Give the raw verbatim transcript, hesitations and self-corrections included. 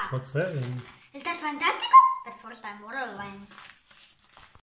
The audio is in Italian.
What's that? Il test fantastico per Forza Borderlands.